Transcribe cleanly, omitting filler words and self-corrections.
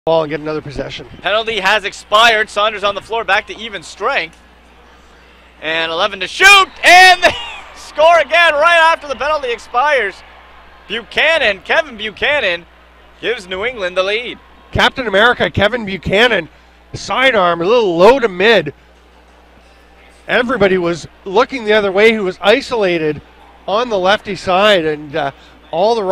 ball and get another possession. Penalty has expired. Saunders on the floor, back to even strength. And 11 to shoot, and they score again right after the penalty expires. Kevin Buchanan gives New England the lead. Captain America, Kevin Buchanan, sidearm, a little low to mid. Everybody was looking the other way. He was isolated on the lefty side, and all the